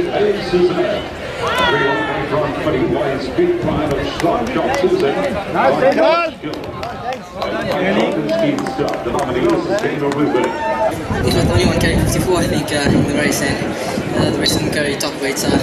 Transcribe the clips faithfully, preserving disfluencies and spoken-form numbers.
from twenty points, big pride of Slot Shot Susan. Nice, the nominee is Kenilworth. He's the only one carrying fifty-four, I think, uh, in the race, and uh, the rest of them carry top weights. Uh.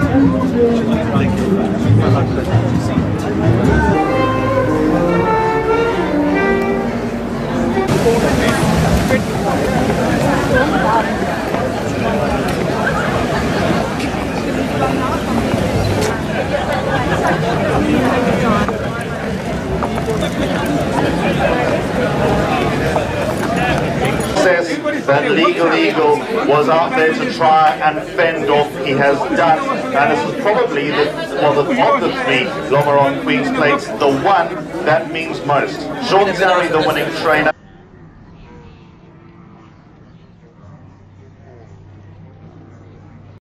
That Legal Eagle was out there to try and fend off. He has done, and this is probably the, well, the, of the three Lomaron Queen's Plates, the one that means most. Sean Zari, the winning trainer.